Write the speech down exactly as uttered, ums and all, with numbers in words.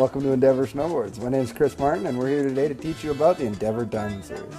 welcome to Endeavor Snowboards. My name is Chris Martin, and we're here today to teach you about the Endeavor Diamond Series.